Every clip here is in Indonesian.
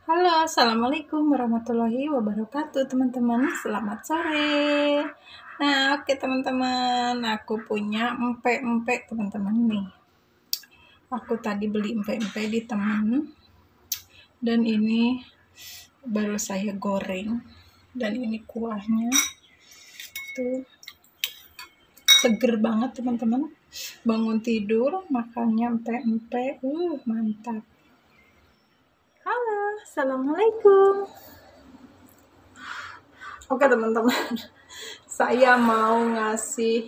Halo, assalamualaikum warahmatullahi wabarakatuh, teman-teman. Selamat sore. Nah, oke teman-teman, aku punya empek-empek teman-teman nih. Aku tadi beli empek-empek di teman, dan ini baru saya goreng. Dan ini kuahnya tuh seger banget teman-teman. Bangun tidur, makannya empek-empek, mantap. Halo, assalamualaikum. Oke teman-teman, saya mau ngasih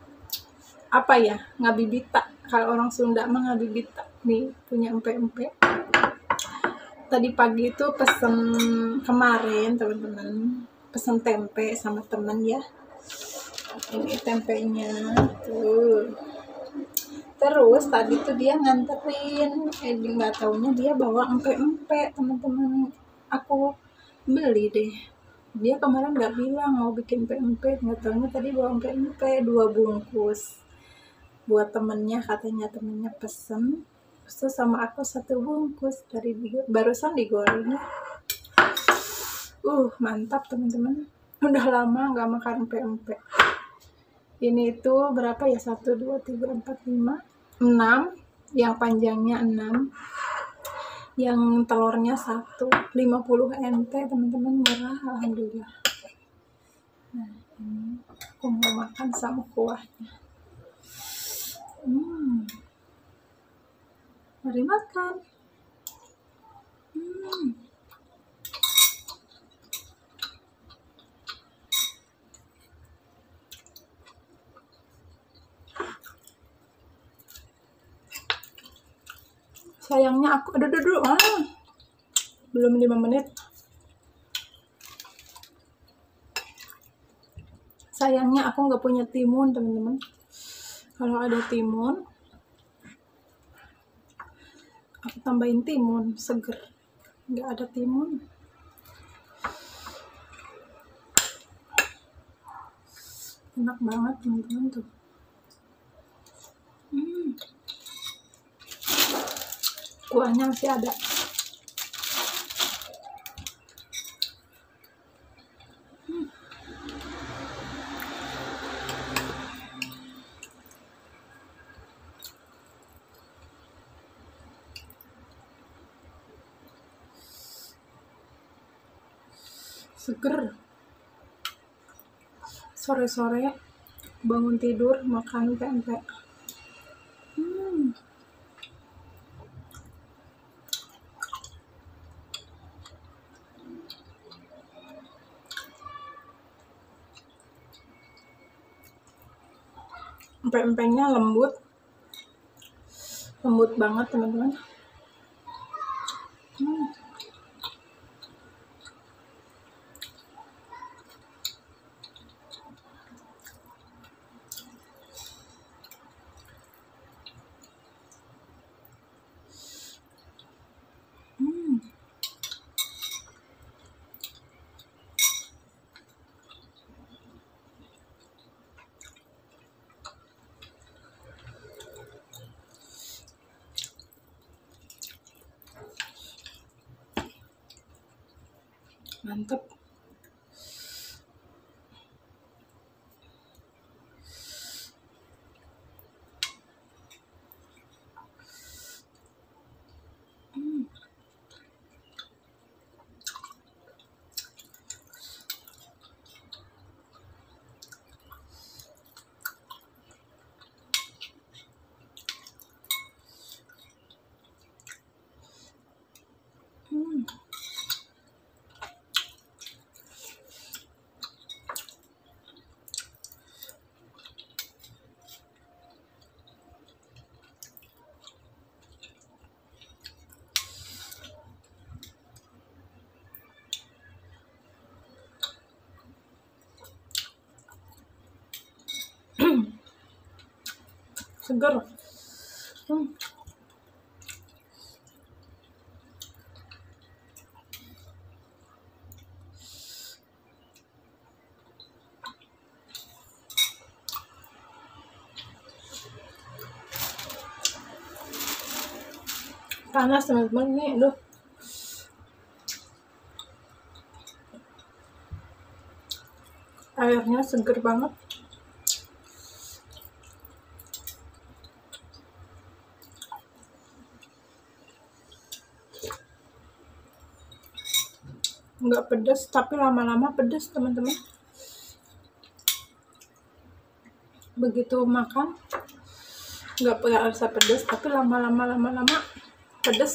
ngabibita. Kalau orang Sunda mah ngabibita. Nih punya empek-empek. Tadi pagi itu pesen kemarin teman-teman, pesen tempe sama temen ya. Ini tempenya tuh. Terus tadi tuh dia nganterin, nggak taunya dia bawa empek-empek teman-teman. Aku beli deh. Dia kemarin nggak bilang mau bikin empek-empek, nggak taunya tadi bawa empek-empek 2 bungkus buat temennya, katanya temennya pesen. Terus sama aku 1 bungkus dari barusan digoreng. Mantap teman-teman. Udah lama nggak makan empek-empek. Ini itu berapa ya? 1, 2, 3, 4, 5, 6. Yang panjangnya 6. Yang telurnya 1, 50 NT teman-teman, murah alhamdulillah. Nah, ini aku mau makan sama kuahnya. Mari makan. Sayangnya aku belum 5 menit. Sayangnya aku nggak punya timun teman-teman. Kalau ada timun, aku tambahin timun seger. Nggak ada timun. Enak banget teman-teman tuh. Kuahnya masih ada. Seger. Sore-sore bangun tidur makan pempek. Empek-empeknya lembut banget teman-teman. Mantap. Seger. Panas teman-teman nih, Airnya seger banget. Nggak pedas, tapi lama-lama pedas teman-teman. Begitu makan nggak punya rasa pedas, tapi lama-lama pedas.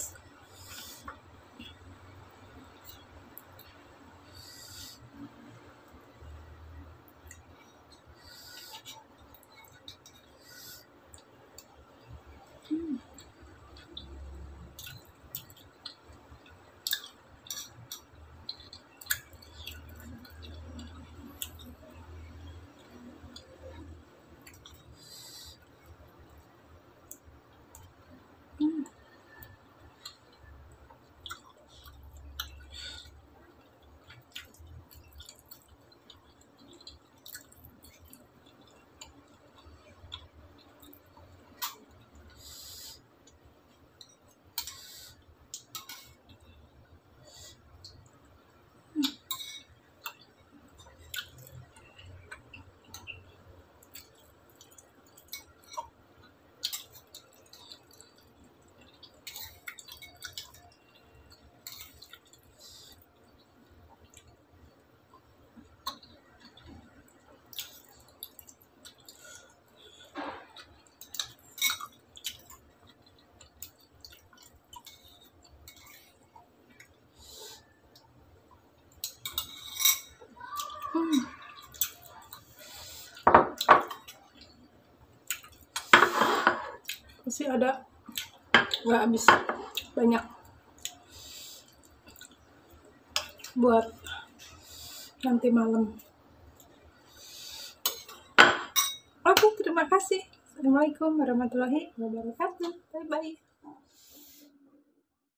Masih ada, nggak habis, banyak buat nanti malam. Oke, terima kasih. Assalamualaikum warahmatullahi wabarakatuh. Bye bye.